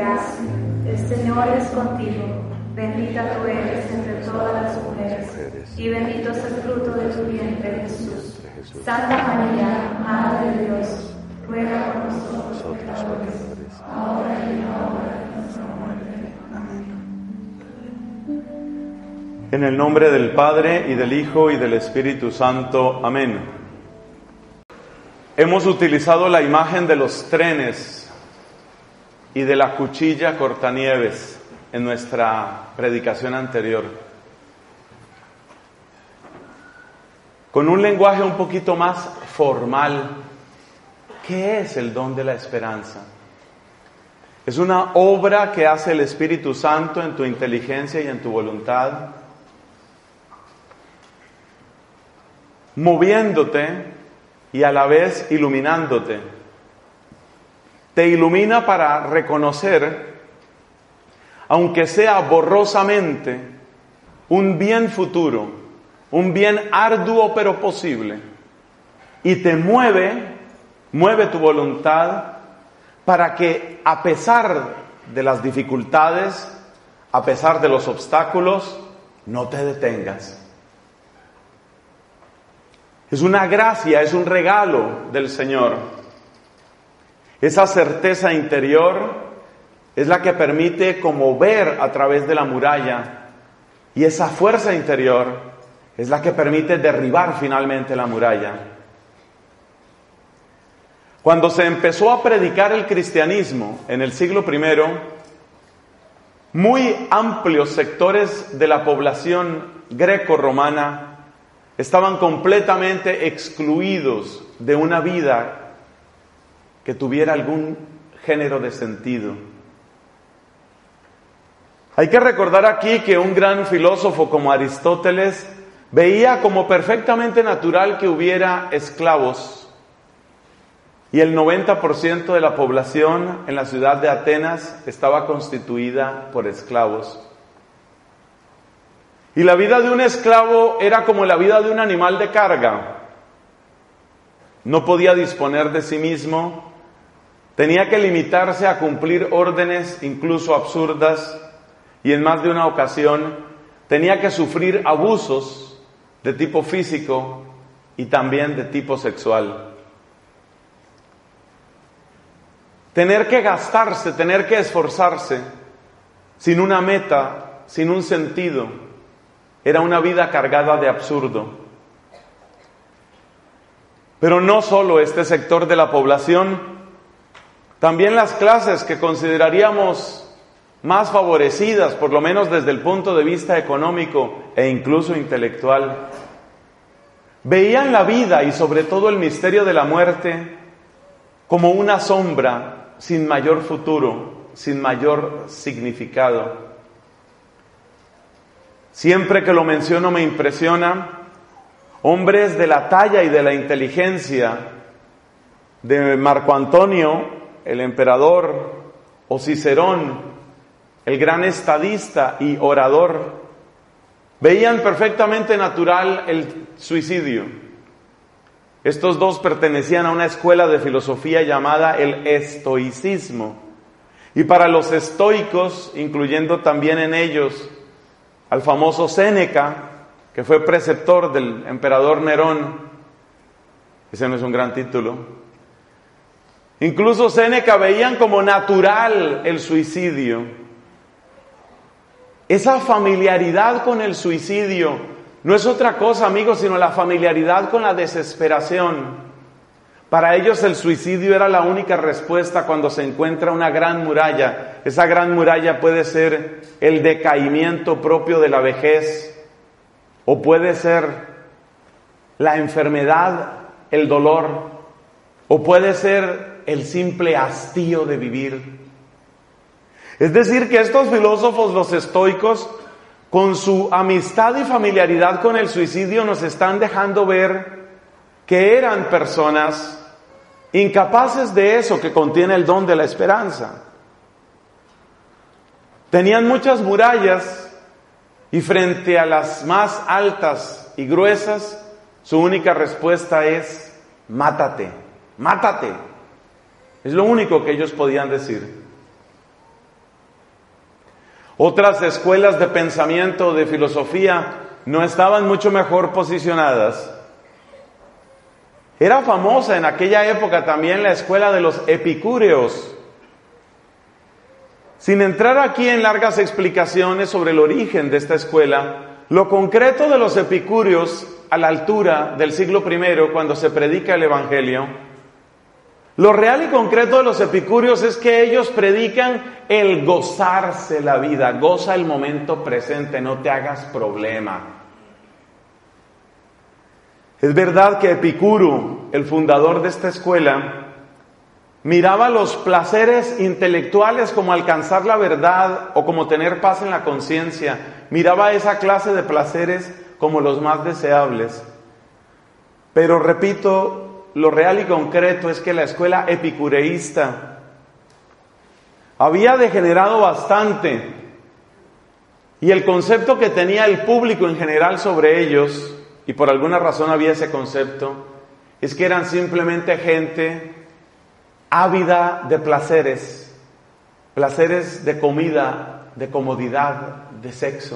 gracia. El Señor es contigo. Bendita tú eres entre todas las mujeres, y bendito es el fruto de tu vientre, Jesús. Santa María, Madre de Dios, ruega por nosotros pecadores, ahora y en la hora de nuestra muerte. Amén. En el nombre del Padre, y del Hijo, y del Espíritu Santo. Amén. Hemos utilizado la imagen de los trenes y de la cuchilla cortanieves en nuestra predicación anterior, con un lenguaje un poquito más formal. ¿Qué es el don de la esperanza? Es una obra que hace el Espíritu Santo en tu inteligencia y en tu voluntad, moviéndote y a la vez iluminándote. Te ilumina para reconocer, aunque sea borrosamente, un bien futuro, un bien arduo pero posible, y te mueve tu voluntad para que, a pesar de las dificultades, a pesar de los obstáculos, no te detengas. Es una gracia, es un regalo del Señor. Esa certeza interior es la que permite como ver a través de la muralla, y esa fuerza interior es la que permite derribar finalmente la muralla. Cuando se empezó a predicar el cristianismo en el siglo I, muy amplios sectores de la población greco-romana estaban completamente excluidos de una vida que tuviera algún género de sentido. Hay que recordar aquí que un gran filósofo como Aristóteles veía como perfectamente natural que hubiera esclavos, y el 90% de la población en la ciudad de Atenas estaba constituida por esclavos. Y la vida de un esclavo era como la vida de un animal de carga. No podía disponer de sí mismo, tenía que limitarse a cumplir órdenes incluso absurdas, y en más de una ocasión tenía que sufrir abusos de tipo físico y también de tipo sexual. Tener que gastarse, tener que esforzarse, sin una meta, sin un sentido, era una vida cargada de absurdo. Pero no solo este sector de la población, también las clases que consideraríamos más favorecidas, por lo menos desde el punto de vista económico e incluso intelectual, veían la vida y sobre todo el misterio de la muerte como una sombra sin mayor futuro, sin mayor significado. Siempre que lo menciono me impresiona hombres de la talla y de la inteligencia de Marco Antonio, el emperador, o Cicerón, el gran estadista y orador, veían perfectamente natural el suicidio. Estos dos pertenecían a una escuela de filosofía llamada el estoicismo. Y para los estoicos, incluyendo también en ellos al famoso Séneca, que fue preceptor del emperador Nerón, ese no es un gran título, incluso Séneca veían como natural el suicidio. Esa familiaridad con el suicidio no es otra cosa, amigos, sino la familiaridad con la desesperación. Para ellos el suicidio era la única respuesta cuando se encuentra una gran muralla. Esa gran muralla puede ser el decaimiento propio de la vejez, o puede ser la enfermedad, el dolor, o puede ser el simple hastío de vivir. Es decir, que estos filósofos, los estoicos, con su amistad y familiaridad con el suicidio, nos están dejando ver que eran personas incapaces de eso que contiene el don de la esperanza. Tenían muchas murallas y frente a las más altas y gruesas, su única respuesta es: mátate, mátate. Es lo único que ellos podían decir. Otras escuelas de pensamiento, de filosofía, no estaban mucho mejor posicionadas. Era famosa en aquella época también la escuela de los epicúreos. Sin entrar aquí en largas explicaciones sobre el origen de esta escuela, lo concreto de los epicúreos a la altura del siglo I, cuando se predica el Evangelio, lo real y concreto de los epicúreos es que ellos predican el gozarse la vida, goza el momento presente, no te hagas problema. Es verdad que Epicuro, el fundador de esta escuela, miraba los placeres intelectuales como alcanzar la verdad o como tener paz en la conciencia. Miraba esa clase de placeres como los más deseables. Pero repito, lo real y concreto es que la escuela epicureísta había degenerado bastante y el concepto que tenía el público en general sobre ellos, y por alguna razón había ese concepto, es que eran simplemente gente ávida de placeres, placeres de comida, de comodidad, de sexo.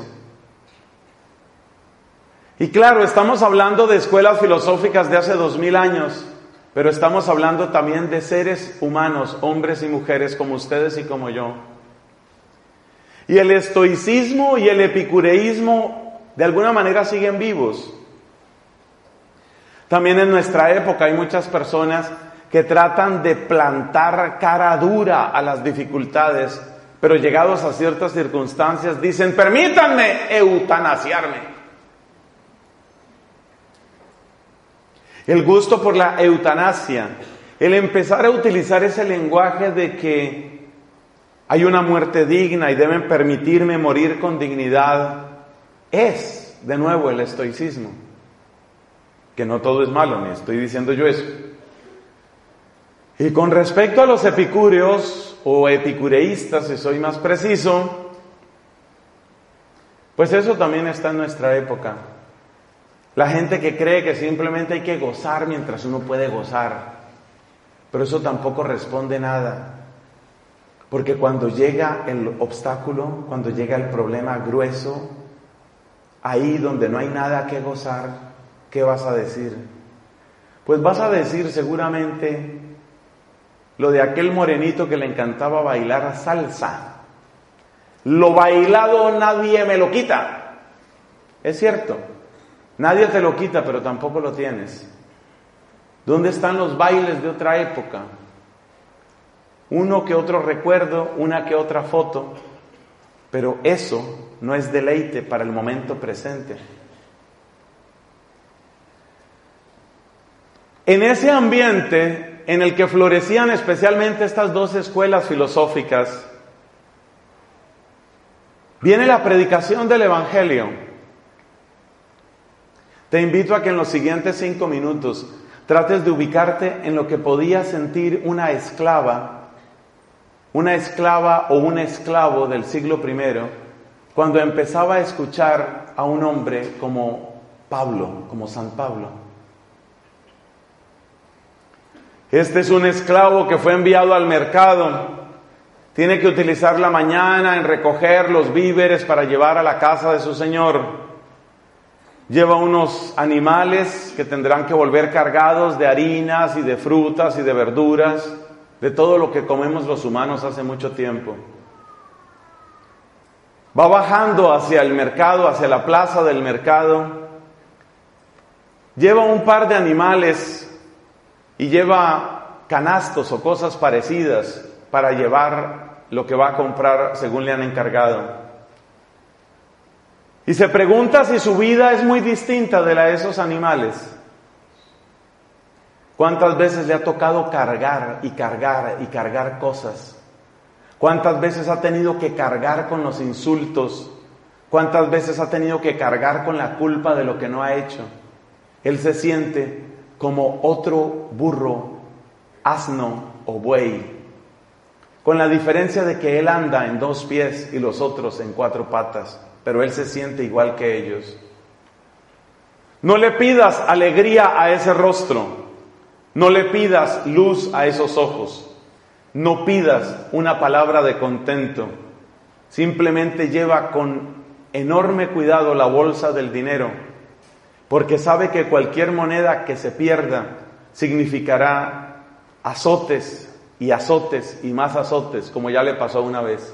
Y claro, estamos hablando de escuelas filosóficas de hace 2000 años, pero estamos hablando también de seres humanos, hombres y mujeres como ustedes y como yo. Y el estoicismo y el epicureísmo de alguna manera siguen vivos. También en nuestra época hay muchas personas que tratan de plantar cara dura a las dificultades, pero llegados a ciertas circunstancias dicen: permítanme eutanasiarme. El gusto por la eutanasia, el empezar a utilizar ese lenguaje de que hay una muerte digna y deben permitirme morir con dignidad, es de nuevo el estoicismo. Que no todo es malo, ni estoy diciendo yo eso. Y con respecto a los epicúreos o epicureístas, si soy más preciso, pues eso también está en nuestra época. La gente que cree que simplemente hay que gozar mientras uno puede gozar, pero eso tampoco responde nada. Porque cuando llega el obstáculo, cuando llega el problema grueso, ahí donde no hay nada que gozar, ¿qué vas a decir? Pues vas a decir seguramente lo de aquel morenito que le encantaba bailar salsa. Lo bailado nadie me lo quita. Es cierto, nadie te lo quita, pero tampoco lo tienes. ¿Dónde están los bailes de otra época? Uno que otro recuerdo, una que otra foto, pero eso no es deleite para el momento presente. En ese ambiente en el que florecían especialmente estas dos escuelas filosóficas, viene la predicación del Evangelio. Te invito a que en los siguientes 5 minutos trates de ubicarte en lo que podía sentir una esclava o un esclavo del siglo I, cuando empezaba a escuchar a un hombre como Pablo, como San Pablo. Este es un esclavo que fue enviado al mercado. Tiene que utilizar la mañana en recoger los víveres para llevar a la casa de su señor. Lleva unos animales que tendrán que volver cargados de harinas y de frutas y de verduras, de todo lo que comemos los humanos hace mucho tiempo. Va bajando hacia el mercado, hacia la plaza del mercado. Lleva un par de animales y lleva canastos o cosas parecidas para llevar lo que va a comprar según le han encargado. Y se pregunta si su vida es muy distinta de la de esos animales. ¿Cuántas veces le ha tocado cargar y cargar y cargar cosas? ¿Cuántas veces ha tenido que cargar con los insultos? ¿Cuántas veces ha tenido que cargar con la culpa de lo que no ha hecho? Él se siente como otro burro, asno o buey, con la diferencia de que él anda en 2 pies y los otros en 4 patas, pero él se siente igual que ellos. No le pidas alegría a ese rostro, no le pidas luz a esos ojos, no pidas una palabra de contento. simplemente lleva con enorme cuidado la bolsa del dinero, porque sabe que cualquier moneda que se pierda significará azotes y azotes y más azotes, como ya le pasó una vez.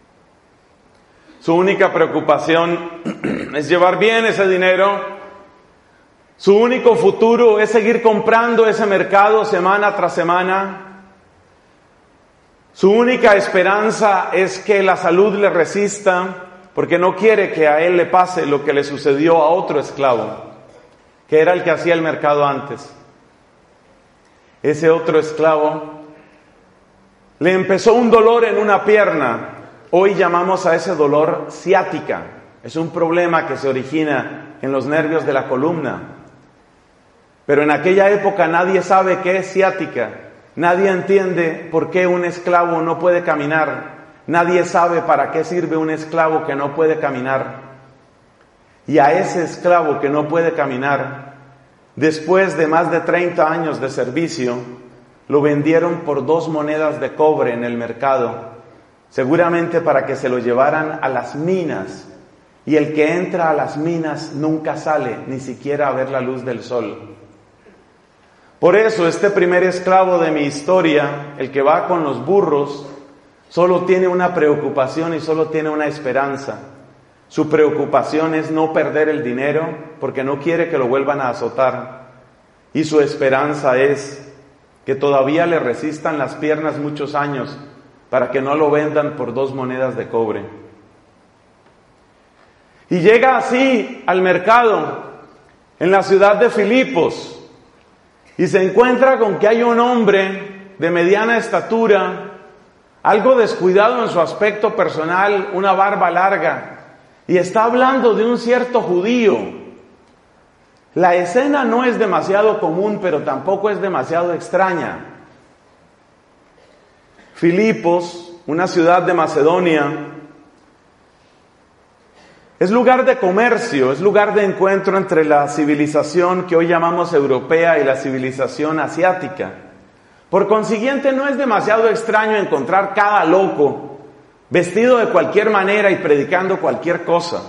Su única preocupación es llevar bien ese dinero. Su único futuro es seguir comprando ese mercado semana tras semana. Su única esperanza es que la salud le resista, porque no quiere que a él le pase lo que le sucedió a otro esclavo, que era el que hacía el mercado antes. Ese otro esclavo le empezó un dolor en una pierna. Hoy llamamos a ese dolor ciática. Es un problema que se origina en los nervios de la columna. Pero en aquella época nadie sabe qué es ciática. Nadie entiende por qué un esclavo no puede caminar. Nadie sabe para qué sirve un esclavo que no puede caminar. Y a ese esclavo que no puede caminar, después de más de 30 años de servicio, lo vendieron por 2 monedas de cobre en el mercado, seguramente para que se lo llevaran a las minas. Y el que entra a las minas nunca sale, ni siquiera a ver la luz del sol. Por eso este primer esclavo de mi historia, el que va con los burros, solo tiene una preocupación y solo tiene una esperanza. Su preocupación es no perder el dinero, porque no quiere que lo vuelvan a azotar. Y su esperanza es que todavía le resistan las piernas muchos años, para que no lo vendan por 2 monedas de cobre. Y llega así al mercado, en la ciudad de Filipos, y se encuentra con que hay un hombre de mediana estatura, algo descuidado en su aspecto personal, una barba larga, y está hablando de un cierto judío. La escena no es demasiado común, pero tampoco es demasiado extraña. Filipos, una ciudad de Macedonia, es lugar de comercio, es lugar de encuentro entre la civilización que hoy llamamos europea y la civilización asiática. Por consiguiente, no es demasiado extraño encontrar cada loco vestido de cualquier manera y predicando cualquier cosa.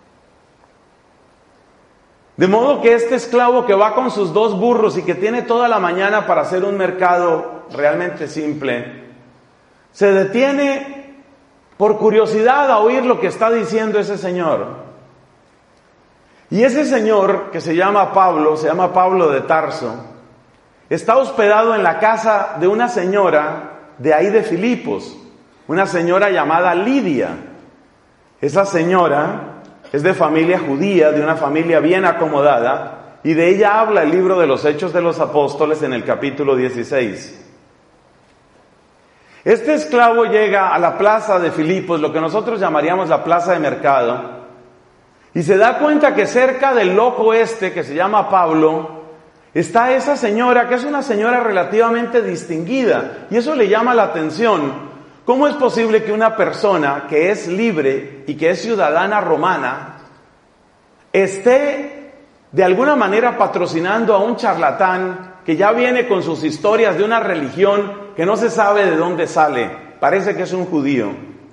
De modo que este esclavo que va con sus 2 burros y que tiene toda la mañana para hacer un mercado realmente simple, se detiene por curiosidad a oír lo que está diciendo ese señor. Y ese señor, que se llama Pablo de Tarso, está hospedado en la casa de una señora de ahí de Filipos, una señora llamada Lidia. Esa señora es de familia judía, de una familia bien acomodada, y de ella habla el libro de los Hechos de los Apóstoles en el capítulo 16. Este esclavo llega a la plaza de Filipos, lo que nosotros llamaríamos la plaza de mercado, y se da cuenta que cerca del loco este, que se llama Pablo, está esa señora, que es una señora relativamente distinguida, y eso le llama la atención. ¿Cómo es posible que una persona que es libre y que es ciudadana romana esté de alguna manera patrocinando a un charlatán que ya viene con sus historias de una religión que no se sabe de dónde sale? Parece que es un judío.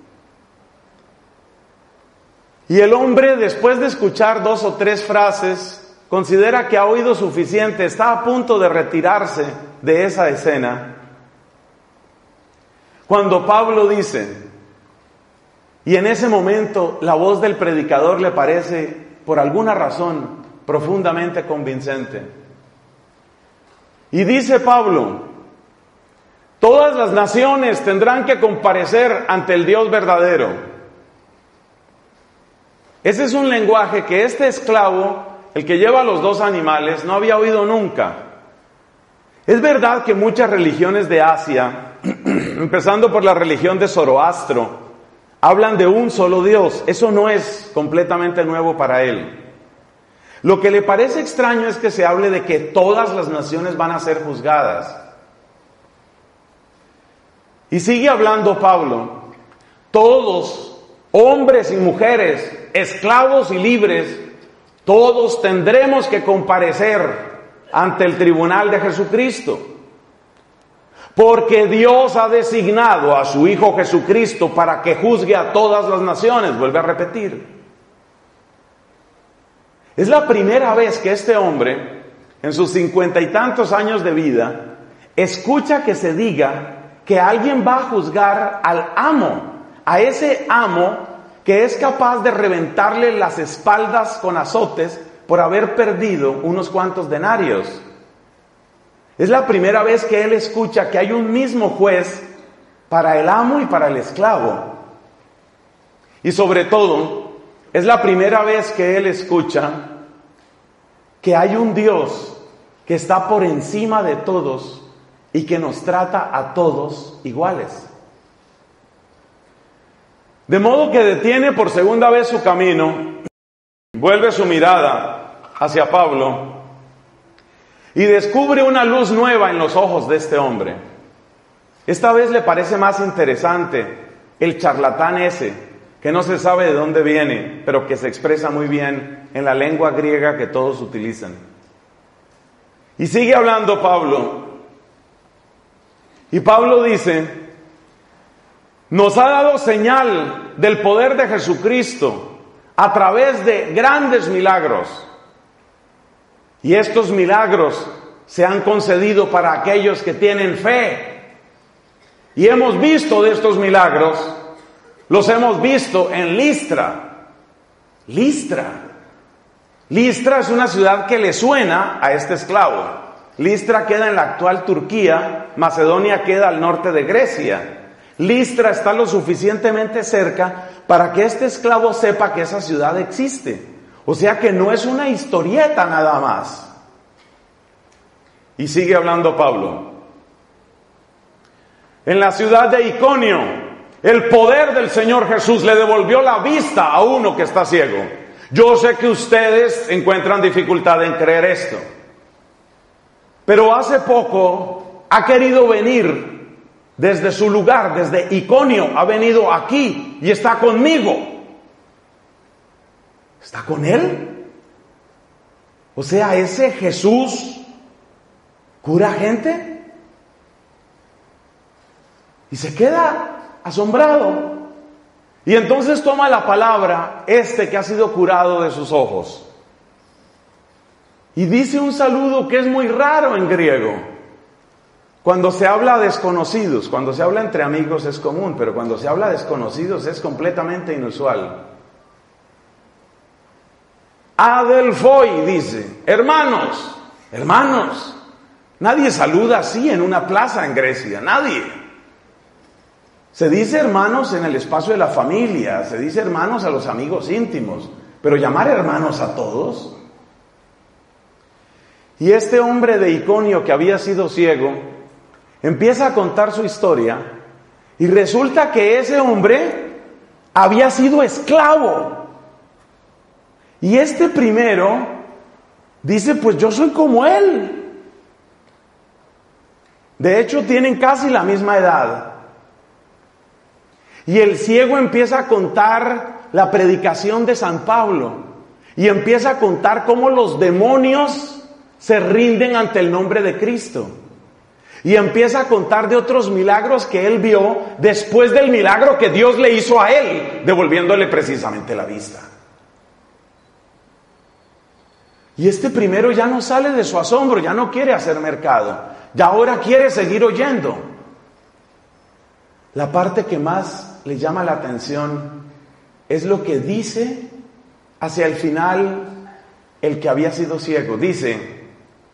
Y el hombre, después de escuchar 2 o 3 frases, considera que ha oído suficiente, está a punto de retirarse de esa escena, cuando Pablo dice, y en ese momento la voz del predicador le parece, por alguna razón, profundamente convincente. Y dice Pablo: todas las naciones tendrán que comparecer ante el Dios verdadero. Ese es un lenguaje que este esclavo, el que lleva los 2 animales, no había oído nunca. Es verdad que muchas religiones de Asia, empezando por la religión de Zoroastro, hablan de un solo Dios. Eso no es completamente nuevo para él. Lo que le parece extraño es que se hable de que todas las naciones van a ser juzgadas. Y sigue hablando Pablo: todos, hombres y mujeres, esclavos y libres, todos tendremos que comparecer ante el tribunal de Jesucristo. Porque Dios ha designado a su Hijo Jesucristo para que juzgue a todas las naciones. Vuelve a repetir. Es la primera vez que este hombre, en sus 50 y tantos años de vida, escucha que se diga que alguien va a juzgar al amo, a ese amo que es capaz de reventarle las espaldas con azotes por haber perdido unos cuantos denarios. Es la primera vez que él escucha que hay un mismo juez para el amo y para el esclavo. Y sobre todo, es la primera vez que él escucha que hay un Dios que está por encima de todos y que nos trata a todos iguales. De modo que detiene por segunda vez su camino, vuelve su mirada hacia Pablo y descubre una luz nueva en los ojos de este hombre. Esta vez le parece más interesante el charlatán ese, que no se sabe de dónde viene, pero que se expresa muy bien en la lengua griega que todos utilizan. Y sigue hablando Pablo. Y Pablo dice: nos ha dado señal del poder de Jesucristo a través de grandes milagros. Y estos milagros se han concedido para aquellos que tienen fe. Y hemos visto de estos milagros, los hemos visto en Listra. Listra es una ciudad que le suena a este esclavo. Listra queda en la actual Turquía, Macedonia queda al norte de Grecia. Listra está lo suficientemente cerca para que este esclavo sepa que esa ciudad existe. O sea que no es una historieta nada más. Y sigue hablando Pablo. En la ciudad de Iconio, el poder del Señor Jesús le devolvió la vista a uno que está ciego. Yo sé que ustedes encuentran dificultad en creer esto, pero hace poco ha querido venir desde su lugar, desde Iconio, ha venido aquí y está conmigo. ¿Está con él? O sea, ¿ese Jesús cura gente? Y se queda asombrado. Y entonces toma la palabra este que ha sido curado de sus ojos. Y dice un saludo que es muy raro en griego. Cuando se habla a desconocidos, cuando se habla entre amigos es común, pero cuando se habla a desconocidos es completamente inusual. Adelphoi dice: hermanos. Nadie saluda así en una plaza en Grecia, nadie. Se dice hermanos en el espacio de la familia, se dice hermanos a los amigos íntimos, pero llamar hermanos a todos. Y este hombre de Iconio que había sido ciego, empieza a contar su historia y resulta que ese hombre había sido esclavo. Y este primero dice: pues yo soy como él. De hecho, tienen casi la misma edad. Y el ciego empieza a contar la predicación de San Pablo. Y empieza a contar cómo los demonios se rinden ante el nombre de Cristo. Y empieza a contar de otros milagros que él vio después del milagro que Dios le hizo a él, devolviéndole precisamente la vista. Y este primero ya no sale de su asombro, ya no quiere hacer mercado, ya ahora quiere seguir oyendo. La parte que más le llama la atención es lo que dice hacia el final el que había sido ciego. Dice: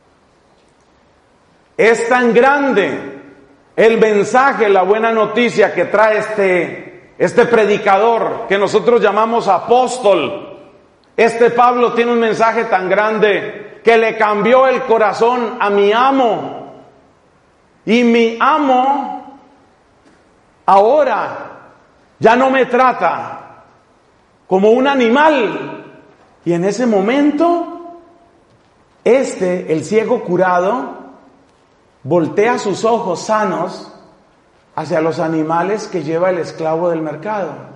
es tan grande el mensaje, la buena noticia que trae este predicador que nosotros llamamos apóstol. Este Pablo tiene un mensaje tan grande que le cambió el corazón a mi amo. Y mi amo ahora ya no me trata como un animal. Y en ese momento, el ciego curado, voltea sus ojos sanos hacia los animales que lleva el esclavo del mercado.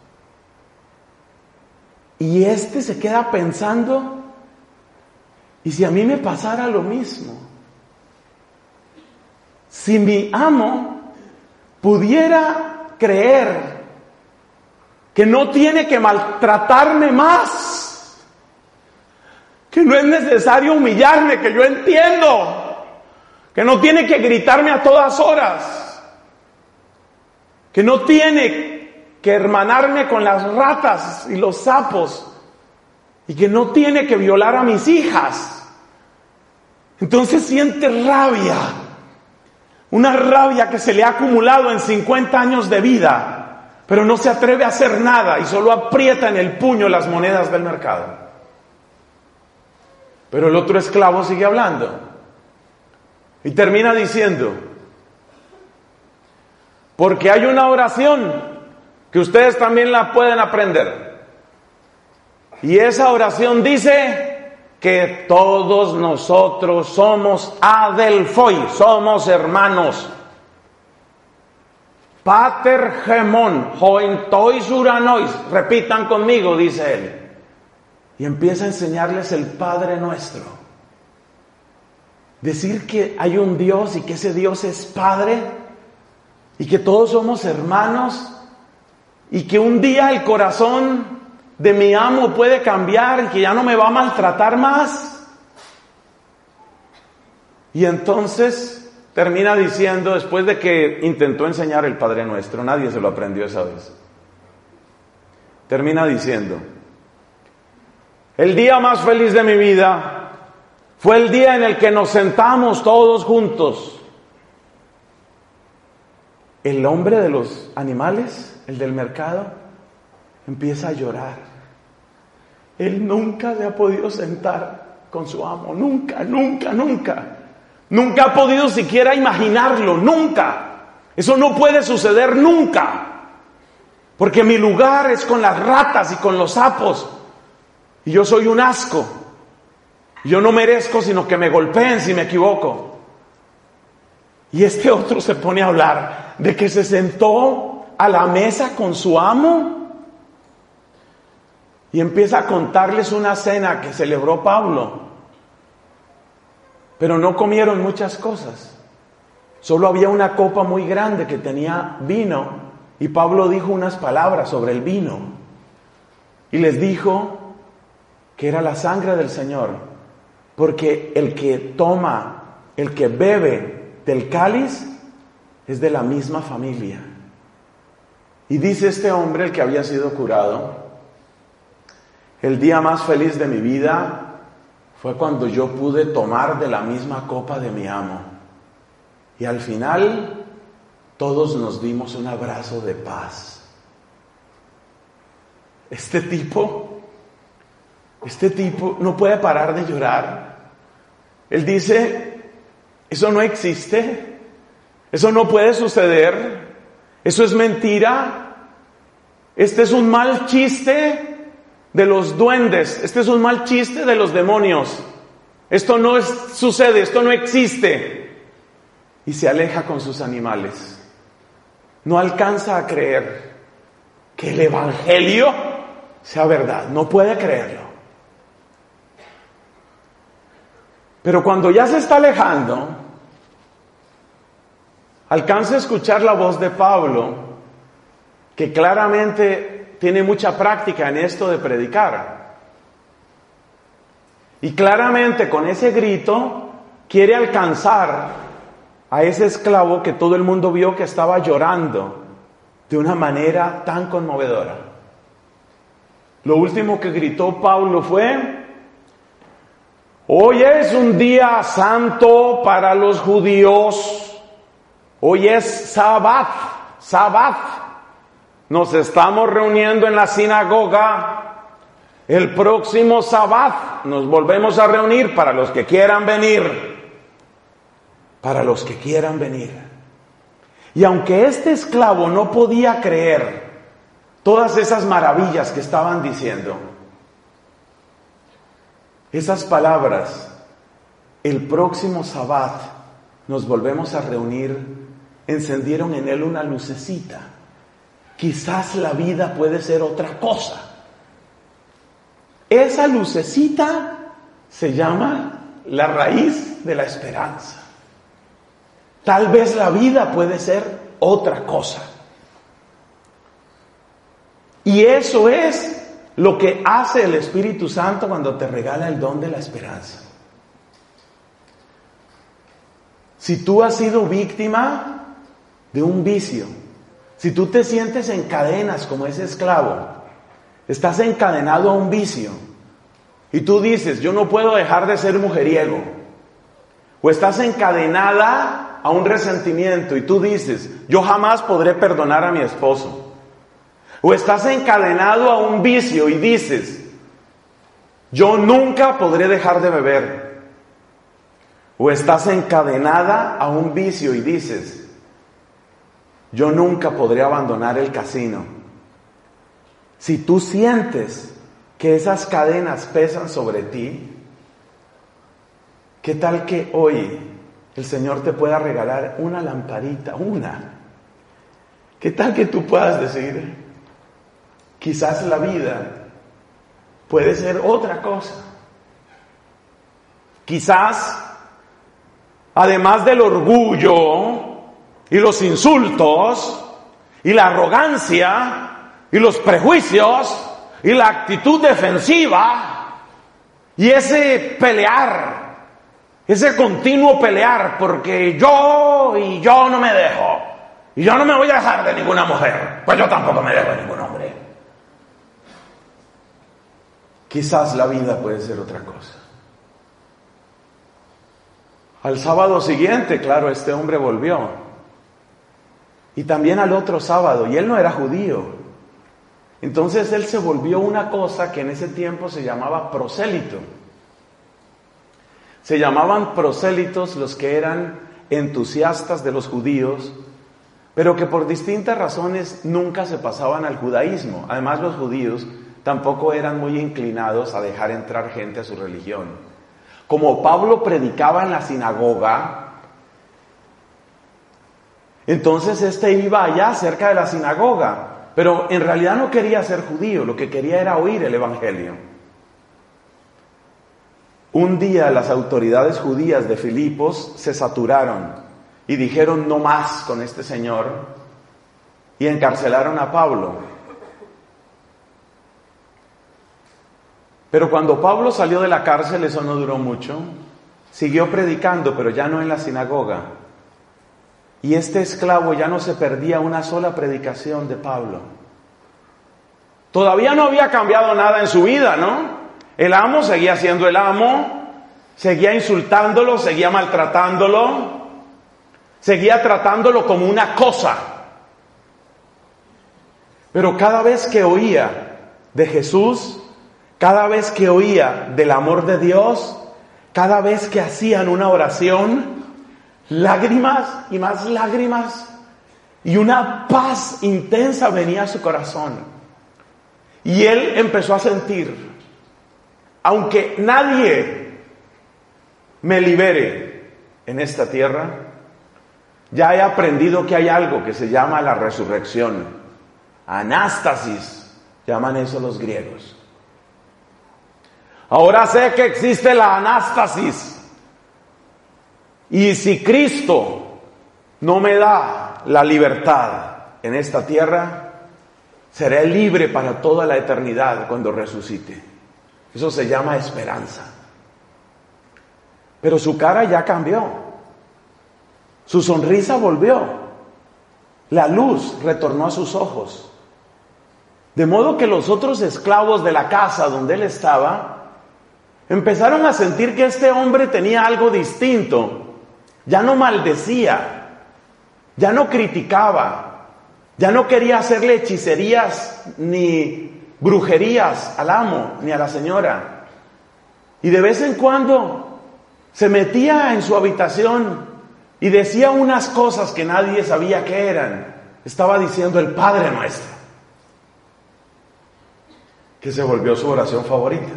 Y se queda pensando: ¿y si a mí me pasara lo mismo? si mi amo pudiera creer que no tiene que maltratarme más, que no es necesario humillarme, que yo entiendo, que no tiene que gritarme a todas horas, que no tiene que hermanarme con las ratas y los sapos, y que no tiene que violar a mis hijas. Entonces siente rabia, una rabia que se le ha acumulado en 50 años de vida, pero no se atreve a hacer nada y solo aprieta en el puño las monedas del mercado. Pero el otro esclavo sigue hablando y termina diciendo, porque hay una oración que ustedes también la pueden aprender, y esa oración dice que todos nosotros somos adelphoi, somos hermanos. Pater gemon, hointois uranois. Repitan conmigo, dice él. Y empieza a enseñarles el Padre Nuestro. Decir que hay un Dios y que ese Dios es Padre y que todos somos hermanos y que un día el corazón de mi amo puede cambiar y que ya no me va a maltratar más. Y entonces termina diciendo, después de que intentó enseñar el Padre Nuestro, nadie se lo aprendió esa vez, termina diciendo, el día más feliz de mi vida fue el día en el que nos sentamos todos juntos. El hombre de los animales, el del mercado, empieza a llorar. Él nunca se ha podido sentar con su amo, nunca. Nunca ha podido siquiera imaginarlo, nunca. Eso no puede suceder nunca. Porque mi lugar es con las ratas y con los sapos. Y yo soy un asco. Yo no merezco sino que me golpeen si me equivoco. Y este otro se pone a hablar de que se sentó a la mesa con su amo. Y empieza a contarles una cena que celebró Pablo. Pero no comieron muchas cosas. Solo había una copa muy grande que tenía vino. Y Pablo dijo unas palabras sobre el vino. Y les dijo que era la sangre del Señor. Porque el que toma, el que bebe del cáliz, es de la misma familia. Y dice este hombre, el que había sido curado, el día más feliz de mi vida fue cuando yo pude tomar de la misma copa de mi amo. Y al final, todos nos dimos un abrazo de paz. Este tipo no puede parar de llorar. Él dice, eso no existe, eso no puede suceder, eso es mentira, este es un mal chiste de los duendes, este es un mal chiste de los demonios, esto no sucede, esto no existe. Y se aleja con sus animales. No alcanza a creer que el evangelio sea verdad, no puede creerlo. Pero cuando ya se está alejando, alcanza a escuchar la voz de Pablo, que claramente tiene mucha práctica en esto de predicar. Y claramente con ese grito quiere alcanzar a ese esclavo que todo el mundo vio que estaba llorando de una manera tan conmovedora. Lo último que gritó Pablo fue: hoy es un día santo para los judíos. Hoy es Sabbat. Nos estamos reuniendo en la sinagoga. El próximo Sabbat nos volvemos a reunir para los que quieran venir. Para los que quieran venir. Y aunque este esclavo no podía creer todas esas maravillas que estaban diciendo, esas palabras, el próximo Sabbat nos volvemos a reunir, encendieron en él una lucecita. Quizás la vida puede ser otra cosa. Esa lucecita se llama la raíz de la esperanza. Tal vez la vida puede ser otra cosa. Y eso es lo que hace el Espíritu Santo cuando te regala el don de la esperanza. Si tú has sido víctima de un vicio, si tú te sientes en cadenas como ese esclavo, estás encadenado a un vicio, y tú dices, yo no puedo dejar de ser mujeriego, o estás encadenada a un resentimiento, y tú dices, yo jamás podré perdonar a mi esposo, o estás encadenado a un vicio y dices, yo nunca podré dejar de beber, o estás encadenada a un vicio y dices, yo nunca podré abandonar el casino. Si tú sientes que esas cadenas pesan sobre ti, ¿qué tal que hoy el Señor te pueda regalar una lamparita, una? ¿Qué tal que tú puedas decir, quizás la vida puede ser otra cosa? Quizás, además del orgullo y los insultos y la arrogancia y los prejuicios y la actitud defensiva y ese pelear, ese continuo pelear, porque yo no me dejo, y yo no me voy a dejar de ninguna mujer, pues yo tampoco me dejo de ningún hombre. Quizás la vida puede ser otra cosa. Al sábado siguiente, claro, este hombre volvió. Y también al otro sábado, y él no era judío. Entonces él se volvió una cosa que en ese tiempo se llamaba prosélito. Se llamaban prosélitos los que eran entusiastas de los judíos, pero que por distintas razones nunca se pasaban al judaísmo. Además, los judíos tampoco eran muy inclinados a dejar entrar gente a su religión. Como Pablo predicaba en la sinagoga, entonces iba allá cerca de la sinagoga, pero en realidad no quería ser judío, lo que quería era oír el evangelio. Un día las autoridades judías de Filipos se saturaron y dijeron no más con este señor y encarcelaron a Pablo. Pero cuando Pablo salió de la cárcel, eso no duró mucho. Siguió predicando, pero ya no en la sinagoga. Y este esclavo ya no se perdía una sola predicación de Pablo. Todavía no había cambiado nada en su vida, ¿no? El amo seguía siendo el amo, seguía insultándolo, seguía maltratándolo, seguía tratándolo como una cosa. Pero cada vez que oía de Jesús, cada vez que oía del amor de Dios, cada vez que hacían una oración, lágrimas y más lágrimas, y una paz intensa venía a su corazón. Y él empezó a sentir, aunque nadie me libere en esta tierra, ya he aprendido que hay algo que se llama la resurrección. Anástasis, llaman eso los griegos. Ahora sé que existe la anástasis. Y si Cristo no me da la libertad en esta tierra, seré libre para toda la eternidad cuando resucite. Eso se llama esperanza. Pero su cara ya cambió. Su sonrisa volvió. La luz retornó a sus ojos. De modo que los otros esclavos de la casa donde él estaba empezaron a sentir que este hombre tenía algo distinto. Ya no maldecía, ya no criticaba, ya no quería hacerle hechicerías ni brujerías al amo ni a la señora. Y de vez en cuando se metía en su habitación y decía unas cosas que nadie sabía qué eran. Estaba diciendo el Padre Nuestro, que se volvió su oración favorita.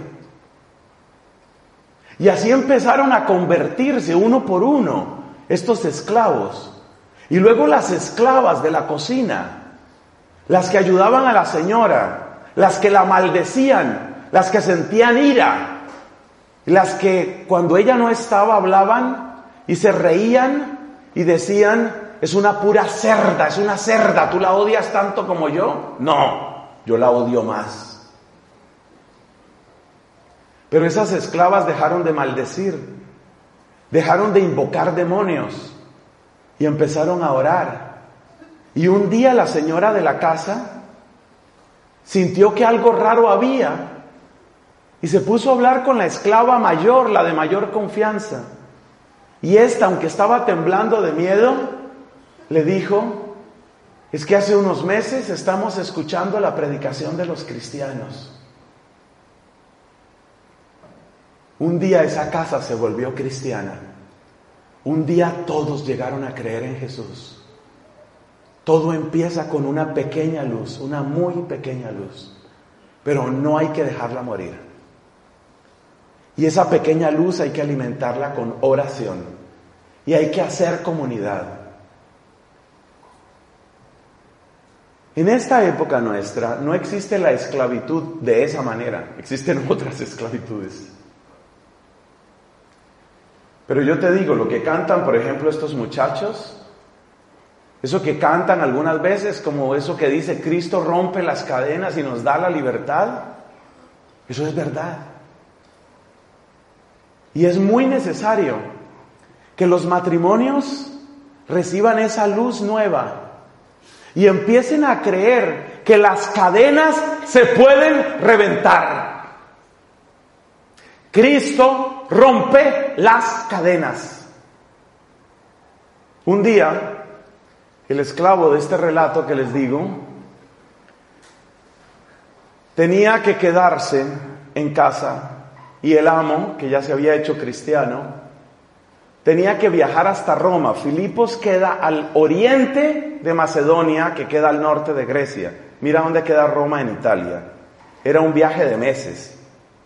Y así empezaron a convertirse uno por uno estos esclavos. Y luego las esclavas de la cocina, las que ayudaban a la señora, las que la maldecían, las que sentían ira, las que cuando ella no estaba hablaban y se reían y decían, es una pura cerda, es una cerda, ¿tú la odias tanto como yo? No, yo la odio más. Pero esas esclavas dejaron de maldecir, dejaron de invocar demonios y empezaron a orar. Y un día la señora de la casa sintió que algo raro había y se puso a hablar con la esclava mayor, la de mayor confianza. Y esta, aunque estaba temblando de miedo, le dijo, es que hace unos meses estamos escuchando la predicación de los cristianos. Un día esa casa se volvió cristiana. Un día todos llegaron a creer en Jesús. Todo empieza con una pequeña luz, una muy pequeña luz. Pero no hay que dejarla morir. Y esa pequeña luz hay que alimentarla con oración. Y hay que hacer comunidad. En esta época nuestra no existe la esclavitud de esa manera. Existen otras esclavitudes. Pero yo te digo, lo que cantan, por ejemplo, estos muchachos, eso que cantan algunas veces, como eso que dice, Cristo rompe las cadenas y nos da la libertad, eso es verdad. Y es muy necesario que los matrimonios reciban esa luz nueva y empiecen a creer que las cadenas se pueden reventar. Cristo rompe las cadenas. Un día, el esclavo de este relato que les digo, tenía que quedarse en casa y el amo, que ya se había hecho cristiano, tenía que viajar hasta Roma. Filipos queda al oriente de Macedonia, que queda al norte de Grecia. Mira dónde queda Roma en Italia. Era un viaje de meses.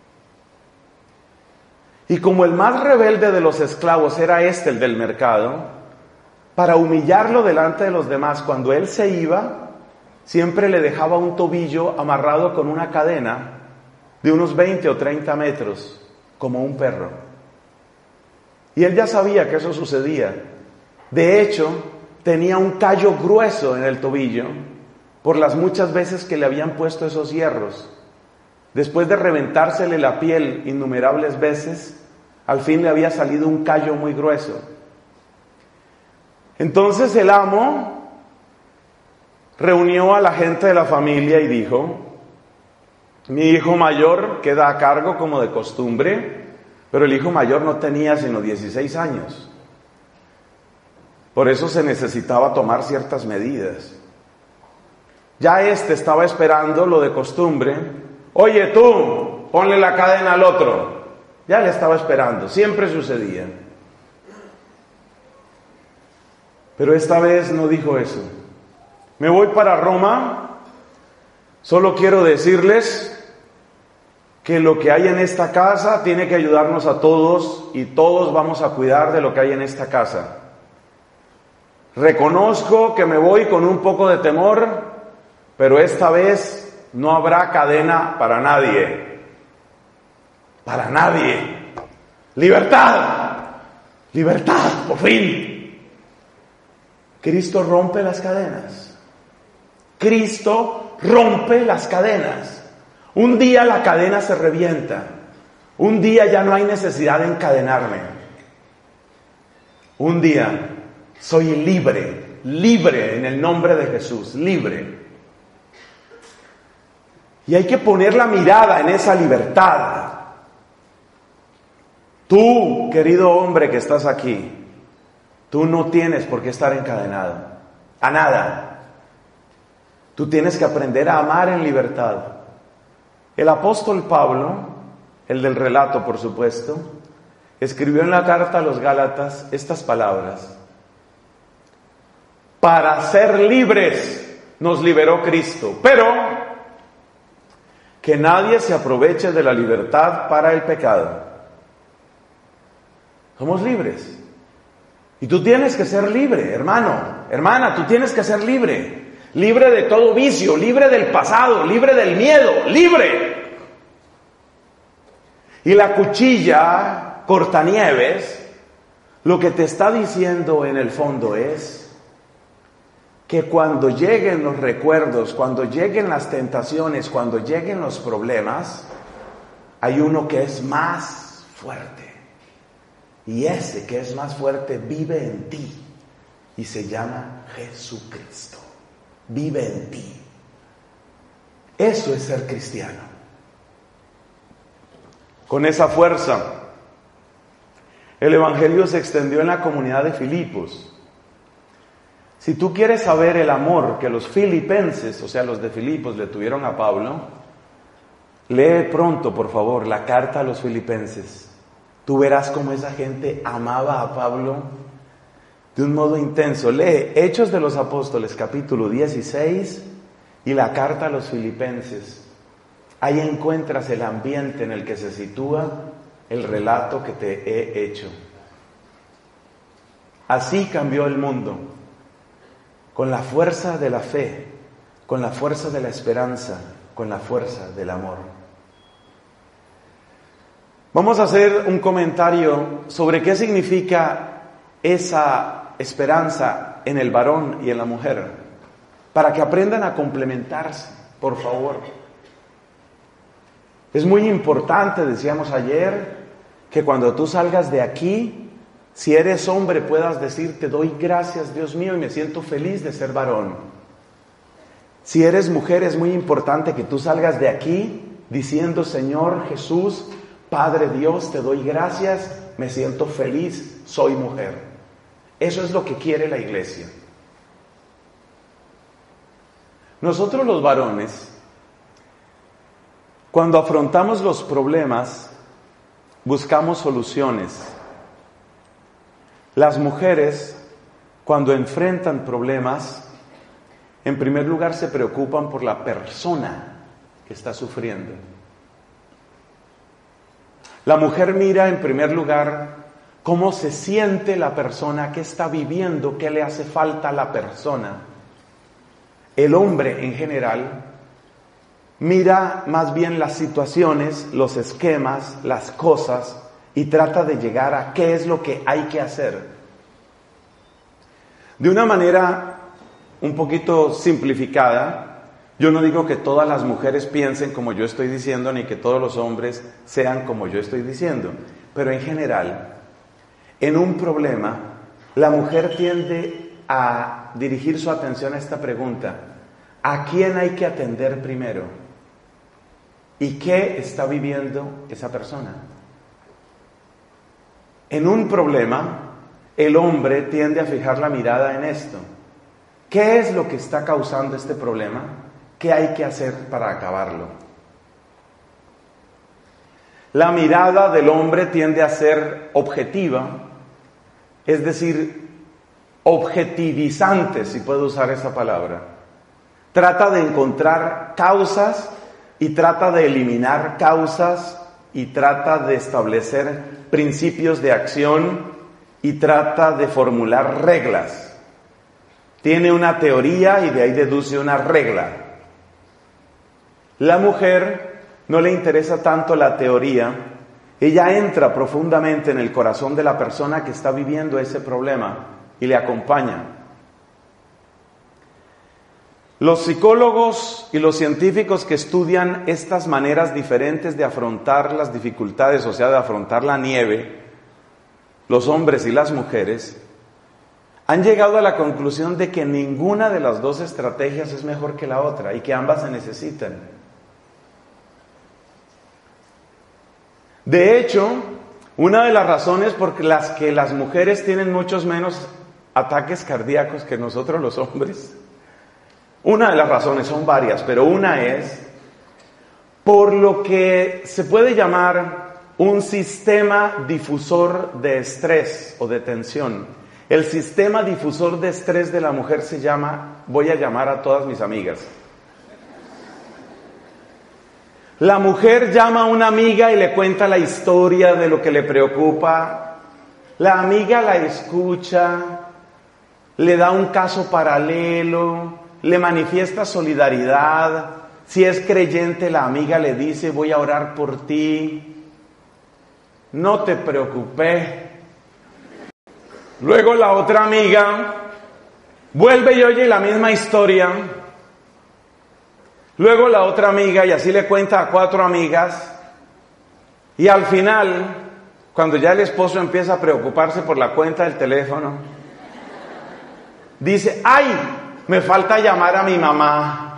Y como el más rebelde de los esclavos era el del mercado, para humillarlo delante de los demás, cuando él se iba, siempre le dejaba un tobillo amarrado con una cadena de unos 20 o 30 metros, como un perro. Y él ya sabía que eso sucedía. De hecho, tenía un callo grueso en el tobillo por las muchas veces que le habían puesto esos hierros. Después de reventársele la piel innumerables veces, al fin le había salido un callo muy grueso. Entonces el amo reunió a la gente de la familia y dijo, mi hijo mayor queda a cargo como de costumbre, pero el hijo mayor no tenía sino 16 años. Por eso se necesitaba tomar ciertas medidas. Ya estaba esperando lo de costumbre. Oye tú, ponle la cadena al otro. Ya le estaba esperando, siempre sucedía. Pero esta vez no dijo eso. Me voy para Roma, solo quiero decirles que lo que hay en esta casa tiene que ayudarnos a todos y todos vamos a cuidar de lo que hay en esta casa. Reconozco que me voy con un poco de temor, pero esta vez no habrá cadena para nadie. Para nadie. ¡Libertad! ¡Libertad! ¡Por fin! Cristo rompe las cadenas. Cristo rompe las cadenas. Un día la cadena se revienta. Un día ya no hay necesidad de encadenarme. Un día soy libre, libre en el nombre de Jesús, libre. Y hay que poner la mirada en esa libertad. Tú, querido hombre que estás aquí, tú no tienes por qué estar encadenado a nada. Tú tienes que aprender a amar en libertad. El apóstol Pablo, el del relato por supuesto, escribió en la carta a los Gálatas estas palabras: para ser libres nos liberó Cristo, pero que nadie se aproveche de la libertad para el pecado. Somos libres. Y tú tienes que ser libre, hermano, hermana, tú tienes que ser libre. Libre de todo vicio, libre del pasado, libre del miedo, libre. Y la cuchilla cortanieves Lo que te está diciendo en el fondo es que cuando lleguen los recuerdos, cuando lleguen las tentaciones, cuando lleguen los problemas, hay uno que es más fuerte. Y ese que es más fuerte vive en ti y se llama Jesucristo. Vive en ti. Eso es ser cristiano. Con esa fuerza, el Evangelio se extendió en la comunidad de Filipos. Si tú quieres saber el amor que los filipenses, o sea, los de Filipos, le tuvieron a Pablo, lee pronto, por favor, la carta a los filipenses. Tú verás cómo esa gente amaba a Pablo de un modo intenso. Lee Hechos de los Apóstoles, capítulo 16, y la carta a los filipenses. Ahí encuentras el ambiente en el que se sitúa el relato que te he hecho. Así cambió el mundo, con la fuerza de la fe, con la fuerza de la esperanza, con la fuerza del amor. Vamos a hacer un comentario sobre qué significa esa esperanza en el varón y en la mujer, para que aprendan a complementarse, por favor. Es muy importante, decíamos ayer, que cuando tú salgas de aquí, si eres hombre, puedas decir: te doy gracias, Dios mío, y me siento feliz de ser varón. Si eres mujer, es muy importante que tú salgas de aquí diciendo: Señor Jesús, Padre Dios, te doy gracias, me siento feliz, soy mujer. Eso es lo que quiere la iglesia. Nosotros los varones, cuando afrontamos los problemas, buscamos soluciones. Las mujeres, cuando enfrentan problemas, en primer lugar se preocupan por la persona que está sufriendo. La mujer mira en primer lugar cómo se siente la persona, qué está viviendo, qué le hace falta a la persona. El hombre en general mira más bien las situaciones, los esquemas, las cosas, y trata de llegar a qué es lo que hay que hacer. De una manera un poquito simplificada, yo no digo que todas las mujeres piensen como yo estoy diciendo, ni que todos los hombres sean como yo estoy diciendo, pero en general, en un problema, la mujer tiende a dirigir su atención a esta pregunta: ¿a quién hay que atender primero? ¿Y qué está viviendo esa persona? En un problema, el hombre tiende a fijar la mirada en esto. ¿Qué es lo que está causando este problema? ¿Qué hay que hacer para acabarlo? La mirada del hombre tiende a ser objetiva, es decir, objetivizante, si puedo usar esa palabra. Trata de encontrar causas y trata de eliminar causas y trata de establecer principios de acción y trata de formular reglas. Tiene una teoría y de ahí deduce una regla. La mujer no le interesa tanto la teoría, ella entra profundamente en el corazón de la persona que está viviendo ese problema y le acompaña. Los psicólogos y los científicos que estudian estas maneras diferentes de afrontar las dificultades, o sea, de afrontar la nieve, los hombres y las mujeres, han llegado a la conclusión de que ninguna de las dos estrategias es mejor que la otra y que ambas se necesitan. De hecho, una de las razones por las que las mujeres tienen muchos menos ataques cardíacos que nosotros los hombres, una de las razones, son varias, pero una es por lo que se puede llamar un sistema difusor de estrés o de tensión. El sistema difusor de estrés de la mujer se llama, voy a llamar a todas mis amigas. La mujer llama a una amiga y le cuenta la historia de lo que le preocupa. La amiga la escucha, le da un caso paralelo, le manifiesta solidaridad. Si es creyente, la amiga le dice: voy a orar por ti, no te preocupes. Luego la otra amiga vuelve y oye la misma historia. Luego la otra amiga, y así le cuenta a 4 amigas. Y al final, cuando ya el esposo empieza a preocuparse por la cuenta del teléfono, dice: ¡ay! Me falta llamar a mi mamá.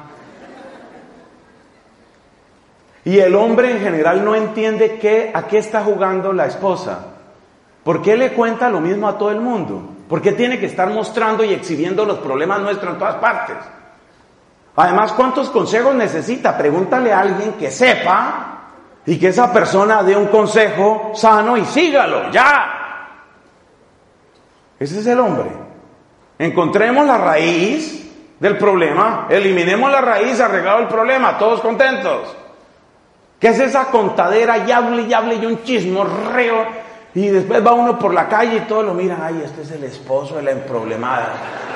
Y el hombre en general no entiende a qué está jugando la esposa. ¿Por qué le cuenta lo mismo a todo el mundo? ¿Por qué tiene que estar mostrando y exhibiendo los problemas nuestros en todas partes? Además, ¿cuántos consejos necesita? Pregúntale a alguien que sepa y que esa persona dé un consejo sano y sígalo, ya. Ese es el hombre. Encontremos la raíz del problema, eliminemos la raíz, arreglado el problema, todos contentos. ¿Qué es esa contadera y hable y un chismorreo? Y después va uno por la calle y todos lo miran: ay, este es el esposo de la emproblemada.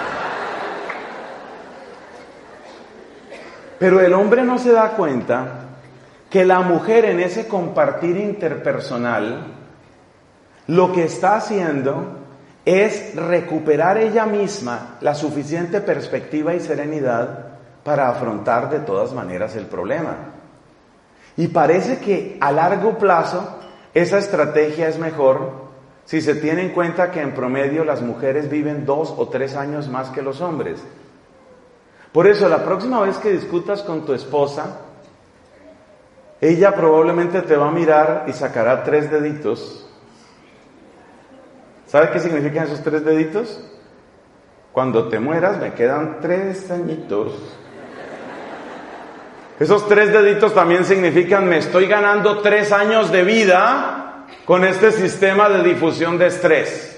Pero el hombre no se da cuenta que la mujer en ese compartir interpersonal lo que está haciendo es recuperar ella misma la suficiente perspectiva y serenidad para afrontar de todas maneras el problema. Y parece que a largo plazo esa estrategia es mejor si se tiene en cuenta que en promedio las mujeres viven 2 o 3 años más que los hombres. Por eso, la próxima vez que discutas con tu esposa, ella probablemente te va a mirar y sacará 3 deditos. ¿Sabes qué significan esos 3 deditos? Cuando te mueras me quedan 3 añitos. Esos 3 deditos también significan: me estoy ganando 3 años de vida con este sistema de difusión de estrés.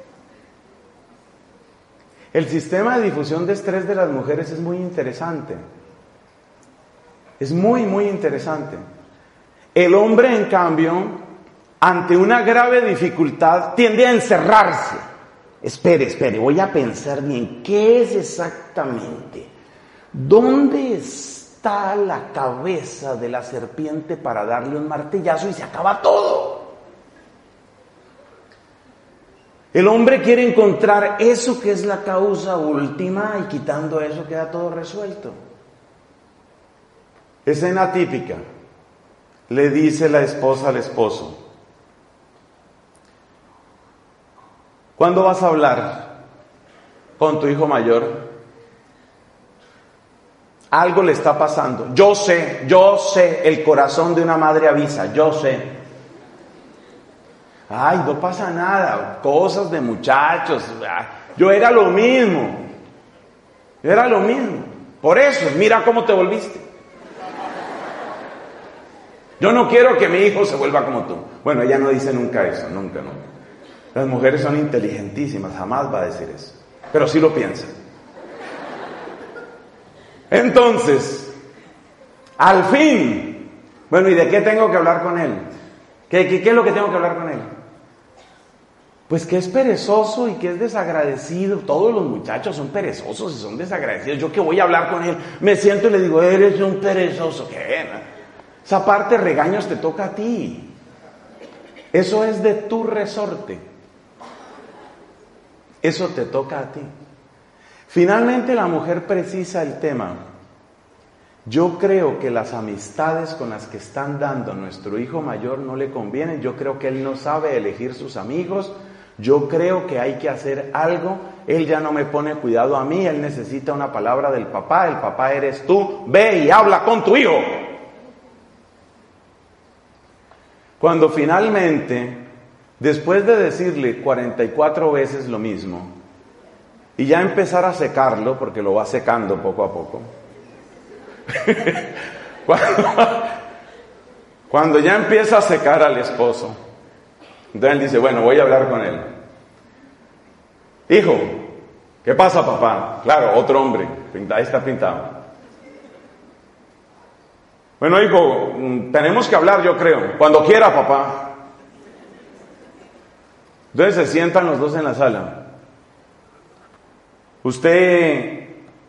El sistema de difusión de estrés de las mujeres es muy interesante. Es muy, muy interesante. El hombre, en cambio, ante una grave dificultad, tiende a encerrarse. Espere, voy a pensar bien. ¿Qué es exactamente? ¿Dónde está la cabeza de la serpiente para darle un martillazo y se acaba todo? El hombre quiere encontrar eso que es la causa última y quitando eso queda todo resuelto. Escena típica. Le dice la esposa al esposo: ¿cuándo vas a hablar con tu hijo mayor? Algo le está pasando. Yo sé, el corazón de una madre avisa, yo sé. Ay, no pasa nada, cosas de muchachos. Yo era lo mismo. Por eso, mira cómo te volviste. Yo no quiero que mi hijo se vuelva como tú. Bueno, ella no dice nunca eso, nunca. Las mujeres son inteligentísimas, jamás va a decir eso. Pero sí lo piensa. Entonces, al fin, bueno, ¿y de qué tengo que hablar con él? ¿Qué es lo que tengo que hablar con él? Pues que es perezoso y que es desagradecido. Todos los muchachos son perezosos y son desagradecidos. ¿Yo qué voy a hablar con él? Me siento y le digo: eres un perezoso. ¿Qué? Esa parte de regaños te toca a ti. Eso es de tu resorte. Eso te toca a ti. Finalmente la mujer precisa el tema. Yo creo que las amistades con las que están dando a nuestro hijo mayor no le convienen. Yo creo que él no sabe elegir sus amigos. Yo creo que hay que hacer algo. Él ya no me pone cuidado a mí. Él necesita una palabra del papá. El papá eres tú. Ve y habla con tu hijo. Cuando finalmente, después de decirle 44 veces lo mismo, y ya empezar a secarlo, porque lo va secando poco a poco, cuando ya empieza a secar al esposo, entonces él dice: bueno, voy a hablar con él. Hijo, ¿qué pasa, papá? Claro, otro hombre, ahí está pintado. Bueno, hijo, tenemos que hablar, yo creo. Cuando quiera, papá. Entonces se sientan los dos en la sala. ¿Usted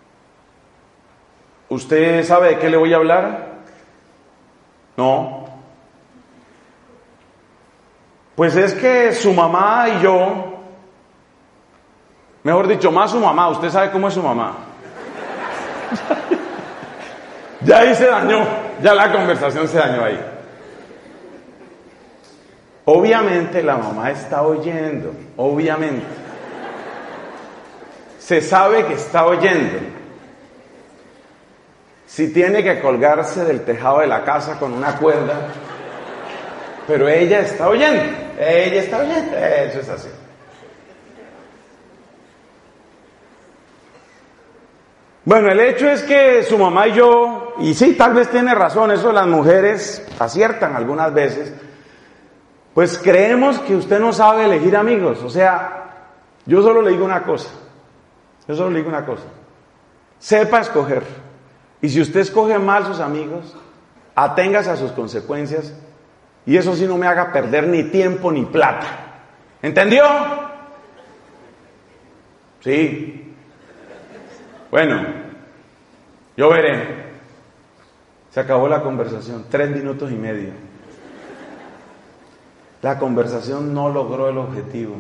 sabe de qué le voy a hablar? No. Pues es que su mamá y yo Mejor dicho, más su mamá. Usted sabe cómo es su mamá. Ya ahí se dañó. Ya la conversación se dañó ahí. Obviamente la mamá está oyendo. Obviamente. Se sabe que está oyendo. Si tiene que colgarse del tejado de la casa con una cuerda, pero ella está oyendo. Ella está oyendo. Eso es así. Bueno, el hecho es que su mamá y yo, y sí, tal vez tiene razón, eso las mujeres aciertan algunas veces, pues creemos que usted no sabe elegir amigos. O sea, yo solo le digo una cosa. Sepa escoger. Y si usted escoge mal sus amigos, aténgase a sus consecuencias. Y eso sí, no me haga perder ni tiempo ni plata. ¿Entendió? Sí. Bueno, yo veré. Se acabó la conversación, 3 minutos y medio. La conversación no logró el objetivo.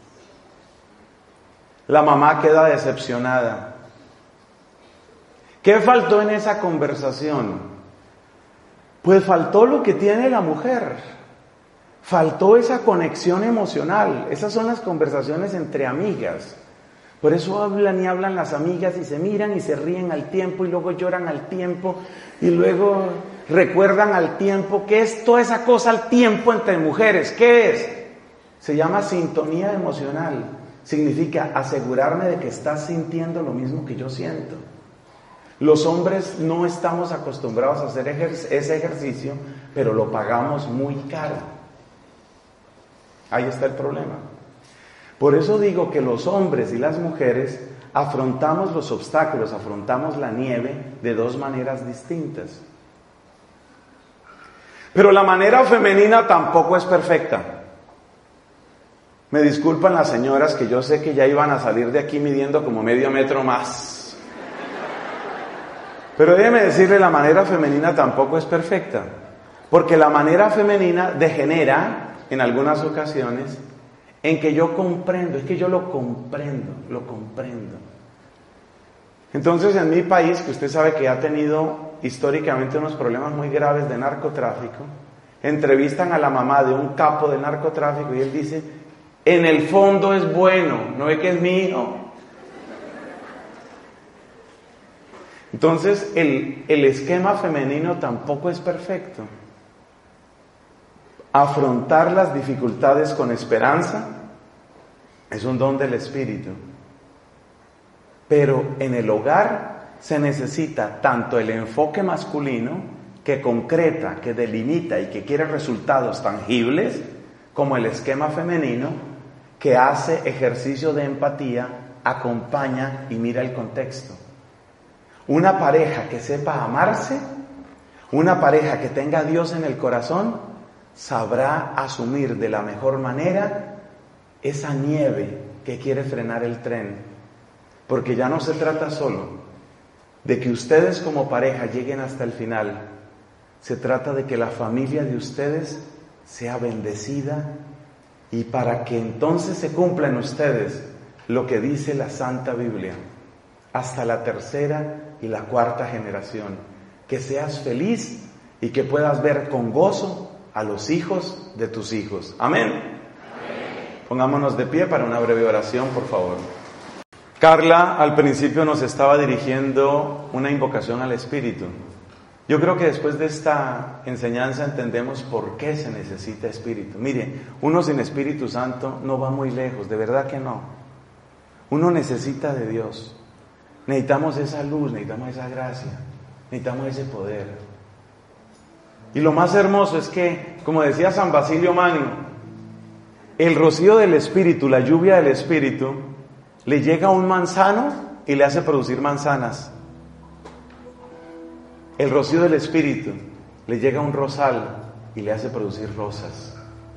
La mamá queda decepcionada. ¿Qué faltó en esa conversación? Pues faltó lo que tiene la mujer. Faltó esa conexión emocional. Esas son las conversaciones entre amigas. Por eso hablan y hablan las amigas y se miran y se ríen al tiempo y luego lloran al tiempo y luego recuerdan al tiempo. ¿Qué es toda esa cosa al tiempo entre mujeres? ¿Qué es? Se llama sintonía emocional. Significa asegurarme de que estás sintiendo lo mismo que yo siento. Los hombres no estamos acostumbrados a hacer ese ejercicio, pero lo pagamos muy caro. Ahí está el problema. Por eso digo que los hombres y las mujeres afrontamos los obstáculos, afrontamos la nieve de 2 maneras distintas. Pero la manera femenina tampoco es perfecta. Me disculpan las señoras que yo sé que ya iban a salir de aquí midiendo como medio metro más. Pero déjeme decirle, la manera femenina tampoco es perfecta. Porque la manera femenina degenera, en algunas ocasiones, en que yo comprendo, es que yo lo comprendo. Entonces, en mi país, que usted sabe que ha tenido históricamente unos problemas muy graves de narcotráfico, entrevistan a la mamá de un capo del narcotráfico y él dice, en el fondo es bueno, no ve que es mi hijo. Entonces, el esquema femenino tampoco es perfecto. Afrontar las dificultades con esperanza es un don del Espíritu. Pero en el hogar se necesita tanto el enfoque masculino que concreta, que delimita y que quiere resultados tangibles, como el esquema femenino que hace ejercicio de empatía, acompaña y mira el contexto. Una pareja que sepa amarse, una pareja que tenga a Dios en el corazón, sabrá asumir de la mejor manera esa nieve que quiere frenar el tren. Porque ya no se trata solo de que ustedes como pareja lleguen hasta el final. Se trata de que la familia de ustedes sea bendecida y para que entonces se cumpla en ustedes lo que dice la Santa Biblia. Hasta la 3ª y la 4ª generación. Que seas feliz y que puedas ver con gozo a los hijos de tus hijos. Amén. Amén. Pongámonos de pie para una breve oración, por favor. Carla al principio nos estaba dirigiendo una invocación al Espíritu. Yo creo que después de esta enseñanza entendemos por qué se necesita Espíritu. Mire, uno sin Espíritu Santo no va muy lejos, de verdad que no. Uno necesita de Dios. Necesitamos esa luz, necesitamos esa gracia, necesitamos ese poder. Y lo más hermoso es que, como decía San Basilio Magno, el rocío del Espíritu, la lluvia del Espíritu, le llega a un manzano y le hace producir manzanas. El rocío del Espíritu le llega a un rosal y le hace producir rosas.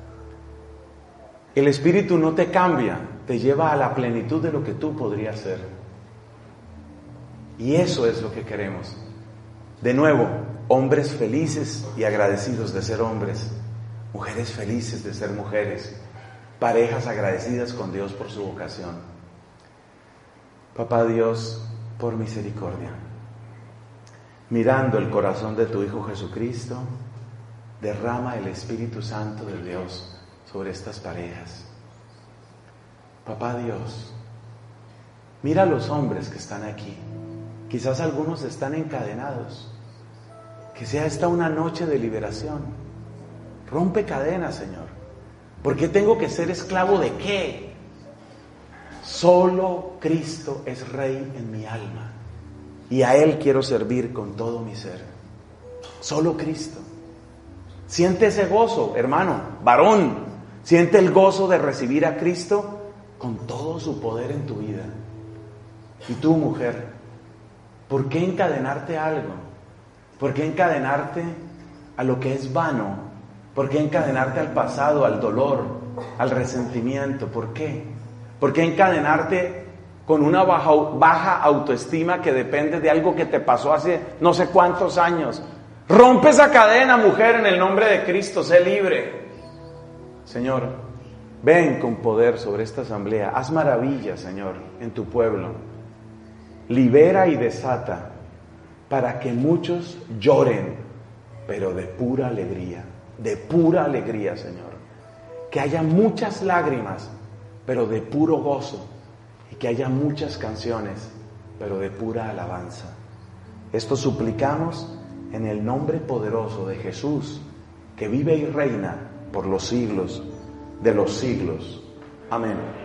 El Espíritu no te cambia, te lleva a la plenitud de lo que tú podrías ser. Y eso es lo que queremos. De nuevo, hombres felices y agradecidos de ser hombres, mujeres felices de ser mujeres, parejas agradecidas con Dios por su vocación. Papá Dios, por misericordia, mirando el corazón de tu Hijo Jesucristo, derrama el Espíritu Santo de Dios sobre estas parejas. Papá Dios, mira a los hombres que están aquí. Quizás algunos están encadenados. Que sea esta una noche de liberación. Rompe cadenas, Señor. ¿Por qué tengo que ser esclavo de qué? Solo Cristo es Rey en mi alma. Y a Él quiero servir con todo mi ser. Solo Cristo. Siente ese gozo, hermano, varón. Siente el gozo de recibir a Cristo con todo su poder en tu vida. Y tú, mujer, ¿por qué encadenarte a algo? ¿Por qué encadenarte a lo que es vano? ¿Por qué encadenarte al pasado, al dolor, al resentimiento? ¿Por qué? ¿Por qué encadenarte con una baja autoestima que depende de algo que te pasó hace no sé cuántos años? Rompe esa cadena, mujer, en el nombre de Cristo, sé libre. Señor, ven con poder sobre esta asamblea, haz maravillas, Señor, en tu pueblo. Libera y desata para que muchos lloren, pero de pura alegría, Señor. Que haya muchas lágrimas, pero de puro gozo, y que haya muchas canciones, pero de pura alabanza. Esto suplicamos en el nombre poderoso de Jesús, que vive y reina por los siglos de los siglos. Amén.